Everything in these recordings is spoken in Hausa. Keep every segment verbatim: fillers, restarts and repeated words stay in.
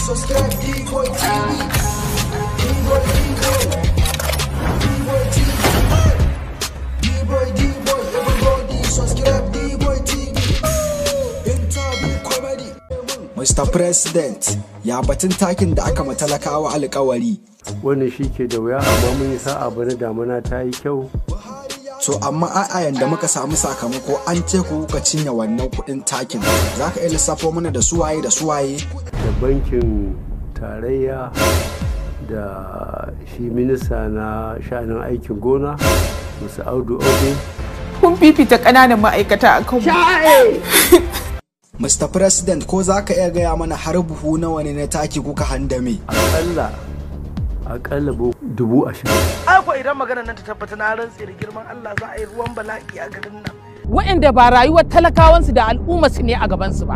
subscribe D-Boy T V. D-Boy, D-Boy. D-Boy T V. D-Boy, D-Boy. Everybody subscribe D-Boy T V. Interview comedy. Mister President, ya batun takin da aka matalakawa alƙawari. Wannan shi ke da wuya amma mun yi sa'a bana damuna ta yi kyau. To amma a'a yanda muka samu sakamako an ce ku kuka cinye wannan kuɗin takin. Za ka iya lissafo mana da suwaye da suwaye? Da bankin tarayya da shi minista na sha'anin aikin gona, Musa Audu Obe. Kun fifita ƙananan ma'aikata a kan Mister President, ko za ka iya gaya mana har buhu nawa ne na taki kuka handame? Aƙalla aƙalla dubu ashirin. Ai ko idan magana nan ta tabbata na rantse da girman Allah za a yi ruwan bala'i a garin nan. Waɗanda ba rayuwar talakawansu da al'ummarsu ne a gabansu ba.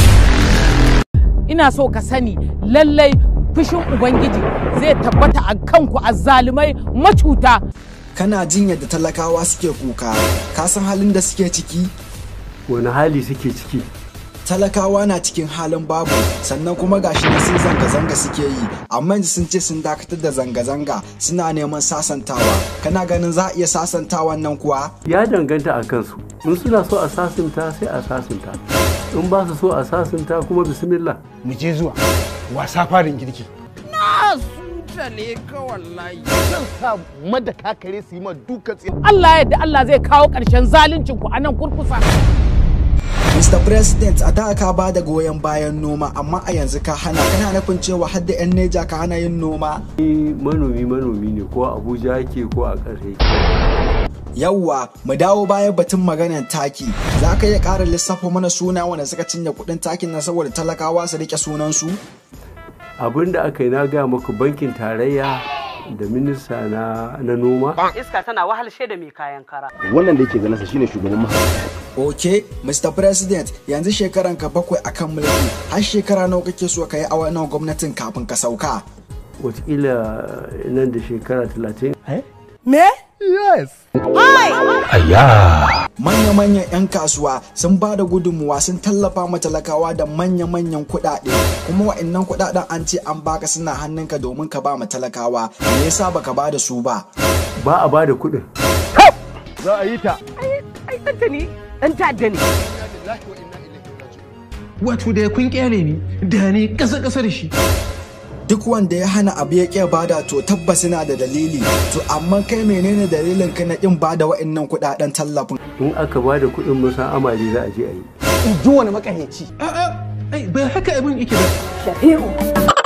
Ina so ka sani lallai fushin Ubangiji zai tabbata a kanku azzalumai macuta. Kana jin yadda talakawa suke kuka, ka san halin da suke ciki? Wani hali suke ciki? Talakawa na cikin halin babu, sannan kuma gashi na sun zanga-zanga suke yi, amma yanzu sun ce sun dakatar da zanga-zanga suna neman sasantawa. Kana ganin za a iya sasantawan nan kuwa? Ya danganta a kansu. In suna so a sasunta sai a sasunta. In ba su so a sasunta kuma bismillah. Mu je zuwa wasa farin girki. Na sutale ka wallahi. Zan sa madaka kare su yi ma duka tsaye. Allah yadda Allah zai kawo ƙarshen zaluncin ku a nan kurkusa. Mister President, a da ka ba da goyon bayan noma, amma a yanzu ka hana. Kana nufin cewa har da 'yan Neja ka hana yin noma? Ni manomi manomi ne, ko a Abuja yake ko a ƙasa yake. Yawwa, mu dawo bayan batun maganar taki. Za ka iya ƙara lissafo mana suna wanda suka cinye kuɗin takin nan saboda talakawa su rike sunansu? Abin da aka yi na gaya muku bankin tarayya da minista na, na noma. Iska tana wahalshe da mai kayan kara. Wannan da yake ganin sa shine shugaban mahaifa. Ok, Mister President, yanzu shekaran ka bakwai akan mulki, har shekara nawa kake so ka yi a wannan gwamnatin kafin ka sauka? Wataƙila nan da shekara talatin. Me? Yes. Manya-manyan 'yan kasuwa sun ba da gudunmuwa sun tallafa ma talakawa da manya-manyan kuɗaɗe, kuma wa'annan kuɗaɗen an ce an baka suna hannunka domin ka ba ma talakawa. Me yasa baka ba da su ba? Ba a ba da kuɗin. Za a yi ta. Ai ɗanta ne, ɗan ta'adda ne. Wato da kun kyale ni, da ni ƙasa-ƙasa da shi. Duk wanda ya hana abu ya ƙi bada to tabbas yana da dalili. To amma kai menene dalilin ka na ƙin bada wa'annan kuɗaɗen tallafin? In aka ba da kuɗin musa amali za a je a yi. Duk wani makaryaci. A'a, ai ba haka abin yake ba. Shafi'u.